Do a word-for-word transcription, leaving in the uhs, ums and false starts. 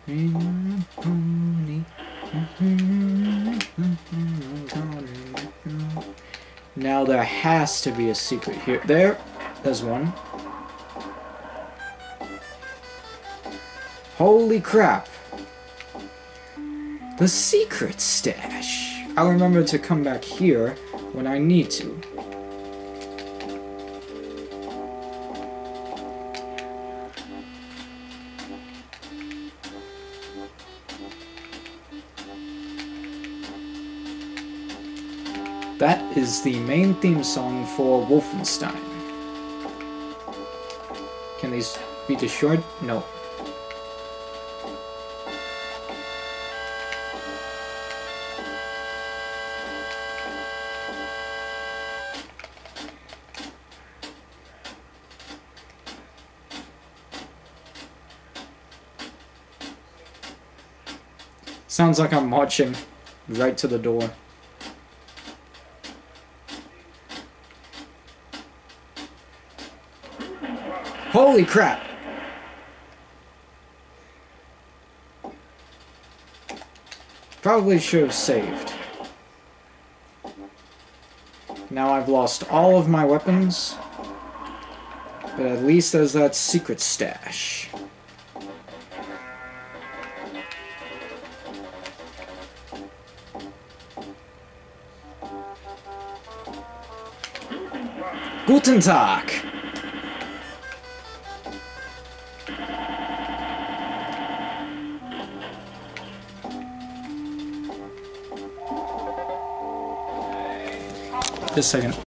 Now there has to be a secret here. There, there's one. Holy crap! The secret stash! I'll remember to come back here when I need to. That is the main theme song for Wolfenstein. Can these be destroyed? No. Sounds like I'm marching right to the door. Holy crap! Probably should have saved. Now I've lost all of my weapons, but at least there's that secret stash. Guten Tag! Just a second.